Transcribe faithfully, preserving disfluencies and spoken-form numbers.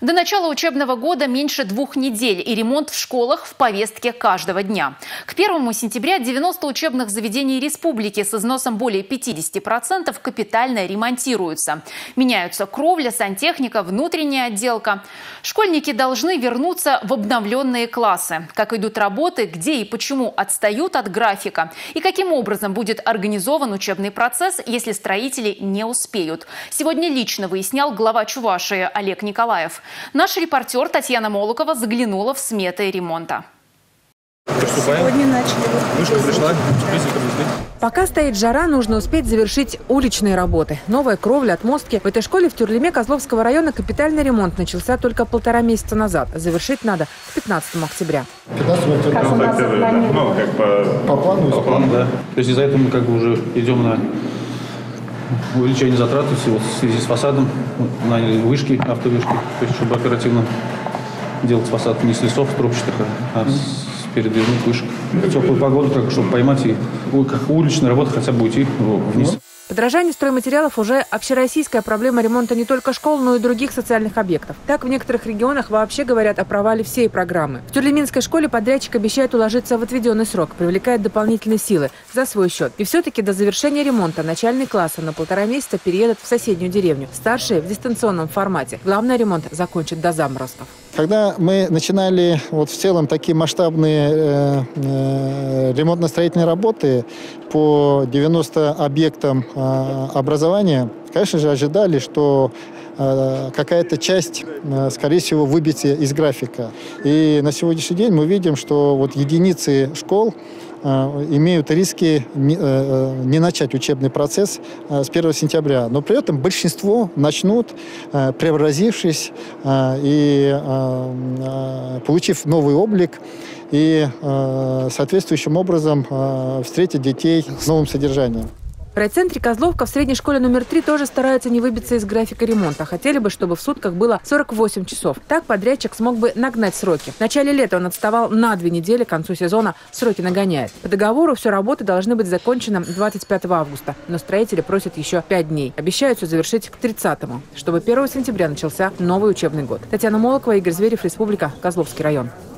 До начала учебного года меньше двух недель, и ремонт в школах в повестке каждого дня. К первому сентября девяносто учебных заведений республики с износом более пятидесяти процентов капитально ремонтируются. Меняются кровля, сантехника, внутренняя отделка. Школьники должны вернуться в обновленные классы. Как идут работы, где и почему отстают от графика, и каким образом будет организован учебный процесс, если строители не успеют. Сегодня лично выяснял глава Чувашии Олег Николаев. Наш репортер Татьяна Молокова заглянула в сметы ремонта. Сегодня начали. Вышка пришла. Пока стоит жара, нужно успеть завершить уличные работы. Новая кровля, отмостки. В этой школе в Тюрлеме Козловского района капитальный ремонт начался только полтора месяца назад. Завершить надо к пятнадцатому октября. пятнадцатого октября. Ну, как по, по плану. По плану, да. То есть из-за этого мы как бы уже идем на увеличение затрат в связи с фасадом, наняли вышки, автовышки, то есть чтобы оперативно делать фасад не с лесов трубчатых, а с передвижных вышек. В теплую погоду, как, чтобы поймать и как уличная работа хотя бы уйти вниз. Подорожание стройматериалов уже общероссийская проблема ремонта не только школ, но и других социальных объектов. Так, в некоторых регионах вообще говорят о провале всей программы. В Тюрлеминской школе подрядчик обещает уложиться в отведенный срок, привлекает дополнительные силы за свой счет. И все-таки до завершения ремонта начальные классы на полтора месяца переедут в соседнюю деревню. Старшие в дистанционном формате. Главный ремонт закончит до заморозков. Когда мы начинали вот в целом такие масштабные э, э, ремонтно-строительные работы по девяноста объектам э, образования, конечно же, ожидали, что э, какая-то часть, э, скорее всего, выбьется из графика. И на сегодняшний день мы видим, что вот единицы школ имеют риски не, не начать учебный процесс с первого сентября. Но при этом большинство начнут, преобразившись и получив новый облик, и соответствующим образом встретить детей с новым содержанием. В райцентре Козловка в средней школе номер три тоже стараются не выбиться из графика ремонта. Хотели бы, чтобы в сутках было сорок восемь часов. Так подрядчик смог бы нагнать сроки. В начале лета он отставал на две недели, к концу сезона сроки нагоняет. По договору все работы должны быть закончены двадцать пятого августа. Но строители просят еще пять дней. Обещают все завершить к тридцатому, чтобы первого сентября начался новый учебный год. Татьяна Молокова, Игорь Зверев, Республика, Козловский район.